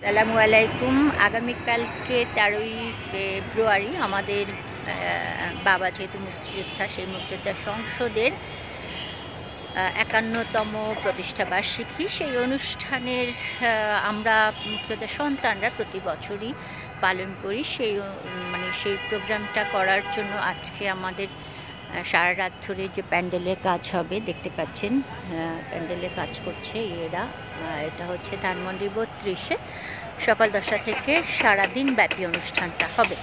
আসসালামু আলাইকুম। আগামীকালকে 13ই ফেব্রুয়ারি আমাদের বাবা যেহেতু মুক্তিযোদ্ধা, সেই মুক্তিযোদ্ধা সংসদের 51তম প্রতিষ্ঠাবার্ষিকী। সেই অনুষ্ঠানের আমরা মুক্তিযোদ্ধা সন্তানরা প্রতি বছরই পালন করি। সেই প্রোগ্রামটা করার জন্য আজকে আমাদের সারা রাত ধরে যে প্যান্ডেলের কাজ হবে দেখতে পাচ্ছেন, প্যান্ডেলের কাজ করছে এরা। এটা হচ্ছে ধানমন্ডি 32-এ সকাল 10টা থেকে সারাদিন ব্যাপী অনুষ্ঠানটা হবে।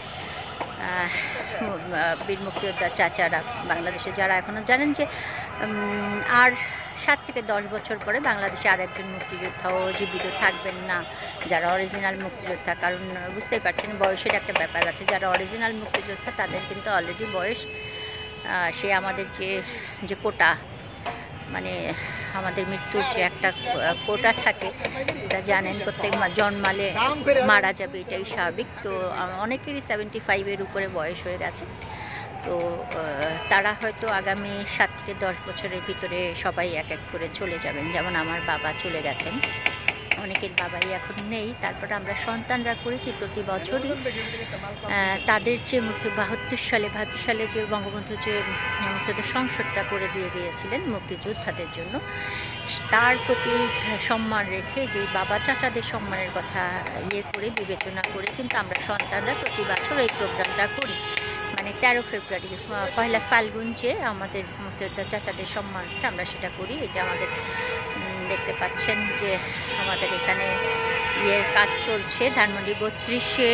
বীর মুক্তিযোদ্ধা চাচারা বাংলাদেশে যারা এখনও জানেন যে আর 7 থেকে 10 বছর পরে বাংলাদেশে আরেকজন মুক্তিযোদ্ধাও জীবিত থাকবেন না, যারা অরিজিনাল মুক্তিযোদ্ধা। কারণ বুঝতেই পারছেন বয়সের একটা ব্যাপার আছে। যারা অরিজিনাল মুক্তিযোদ্ধা তাদের কিন্তু অলরেডি বয়স, সে আমাদের যে কোটা, মানে আমাদের মৃত্যুর যে একটা কোটা থাকে, এটা জানেন প্রত্যেক জন্মালে মারা যাবে, এটাই স্বাভাবিক। তো অনেকেরই 75-এর উপরে বয়স হয়ে গেছে। তো তারা হয়তো আগামী 7 থেকে 10 বছরের ভিতরে সবাই এক এক করে চলে যাবেন। যেমন আমার বাবা চলে গেছেন, অনেকের বাবাই এখন নেই। তারপরে আমরা সন্তানরা করি কি প্রতি বছরই তাদের যে 72 সালে যে বঙ্গবন্ধু যে মুক্তিযোদ্ধা সংসদটা করে দিয়ে গিয়েছিলেন মুক্তিযোদ্ধাদের জন্য, তার প্রতি সম্মান রেখে যে বাবা চাচাদের সম্মানের কথা করে বিবেচনা করে কিন্তু আমরা সন্তানরা প্রতি বছর এই প্রোগ্রামটা করি। মানে 13 ফেব্রুয়ারি পয়লা ফাল্গুন যে আমাদের মুক্তিযোদ্ধা চাচাদের সম্মানটা আমরা সেটা করি। এই যে আমাদের দেখতে পাচ্ছেন যে আমাদের এখানে কাজ চলছে ধানমন্ডি 32-এ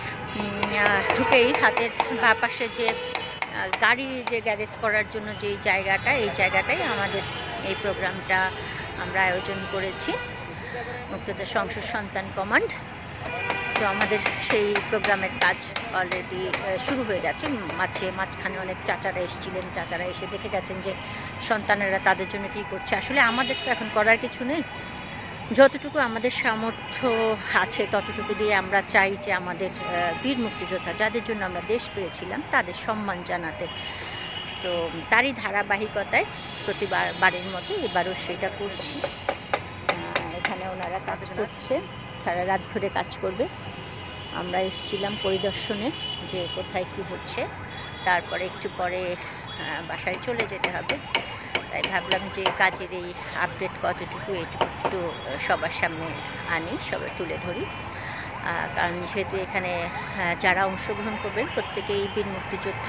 ঢুকেই হাতের বাঁ পাশে যে গাড়ি যে গ্যারেজ করার জন্য যে জায়গাটা, এই জায়গাটাই আমাদের এই প্রোগ্রামটা আমরা আয়োজন করেছি, মুক্তিযোদ্ধা সংসদ সন্তান কমান্ড। তো আমাদের সেই প্রোগ্রামের কাজ অলরেডি শুরু হয়ে গেছে। মাঝখানে অনেক চাচারা এসেছিলেন, চাচারা এসে দেখে গেছেন যে সন্তানেরা তাদের জন্য কী করছে। আসলে আমাদের তো এখন করার কিছু নেই, যতটুকু আমাদের সামর্থ্য আছে ততটুকু দিয়ে আমরা চাই যে আমাদের বীর মুক্তিযোদ্ধা যাদের জন্য আমরা দেশ পেয়েছিলাম তাদের সম্মান জানাতে। তো তারই ধারাবাহিকতায় প্রতিবারের মতো এবারও সেটা করছি। এখানে ওনারা কাজ করছে, সারা রাত ধরে কাজ করবে। আমরা এসেছিলাম পরিদর্শনে যে কোথায় কি হচ্ছে, তারপরে একটু পরে বাসায় চলে যেতে হবে। তাই ভাবলাম যে কাজের এই আপডেট কতটুকু একটু সবার সামনে আনি, সবার তুলে ধরি। কারণ যেহেতু এখানে যারা অংশগ্রহণ করবেন প্রত্যেকেই বীর মুক্তিযোদ্ধা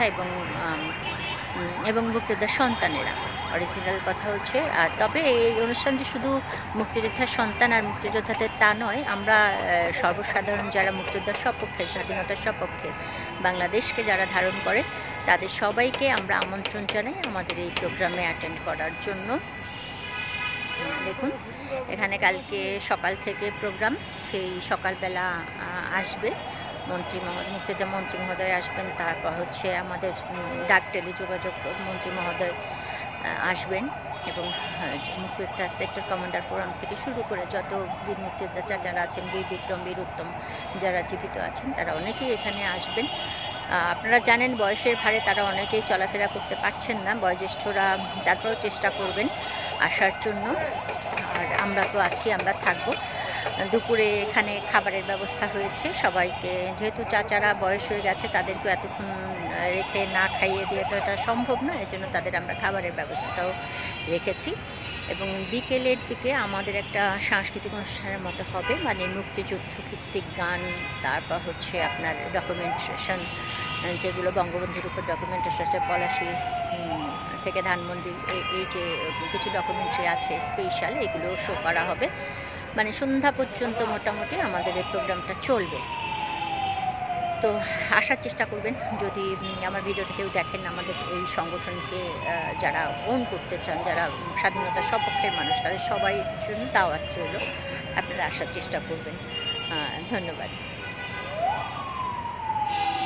এবং মুক্তিযোদ্ধার সন্তানেরা। অরিজিনাল কথা হচ্ছে, আর তবে এই অনুষ্ঠান যে শুধু মুক্তিযোদ্ধার সন্তান আর মুক্তিযোদ্ধাদের তা নয়, আমরা সর্বসাধারণ যারা মুক্তিযোদ্ধার সপক্ষে, স্বাধীনতার সপক্ষে বাংলাদেশকে যারা ধারণ করে তাদের সবাইকে আমরা আমন্ত্রণ জানাই আমাদের এই প্রোগ্রামে অ্যাটেন্ড করার জন্য। দেখুন এখানে কালকে সকাল থেকে প্রোগ্রাম, সেই সকালবেলা আসবে মুক্তিযোদ্ধা মন্ত্রী মহোদয় আসবেন। তারপর হচ্ছে আমাদের ডাক টেলিযোগাযোগ মন্ত্রী মহোদয় আসবেন এবং মুক্তিযোদ্ধা সেক্টর কমান্ডার ফোরাম থেকে শুরু করে যত বীর মুক্তিযোদ্ধা চাচারা আছেন, বীর বিক্রম, বীর উত্তম যারা জীবিত আছেন তারা অনেকেই এখানে আসবেন। আপনারা জানেন বয়সের ভারে তারা অনেকেই চলাফেরা করতে পারছেন না, বয়োজ্যেষ্ঠরা, তারপরেও চেষ্টা করবেন আসার জন্য। আর আমরা তো আছি, আমরা থাকবো। দুপুরে এখানে খাবারের ব্যবস্থা হয়েছে সবাইকে, যেহেতু চাচারা বয়স হয়ে গেছে তাদেরকে এতক্ষণ রেখে না খাইয়ে দিয়ে তো এটা সম্ভব না, এজন্য তাদের আমরা খাবারের ব্যবস্থাটাও রেখেছি। এবং বিকেলের দিকে আমাদের একটা সাংস্কৃতিক অনুষ্ঠানের মতো হবে, মানে মুক্তিযুদ্ধ ভিত্তিক গান, তারপর হচ্ছে আপনার ডকুমেন্টেশন, যেগুলো বঙ্গবন্ধুর উপর ডকুমেন্টেশন আছে, পলাশী থেকে ধানমন্ডি এই যে কিছু ডকুমেন্টারি আছে স্পেশাল, এগুলো শো করা হবে। মানে সন্ধ্যা পর্যন্ত মোটামুটি আমাদের এই প্রোগ্রামটা চলবে। তো আসার চেষ্টা করবেন। যদি আমার ভিডিওটা কেউ দেখেন, আমাদের এই সংগঠনকে যারা ওন করতে চান, যারা স্বাধীনতার সপক্ষের মানুষ, তাদের সবাই জন্য দাওয়াত রইল, আপনারা আসার চেষ্টা করবেন। ধন্যবাদ।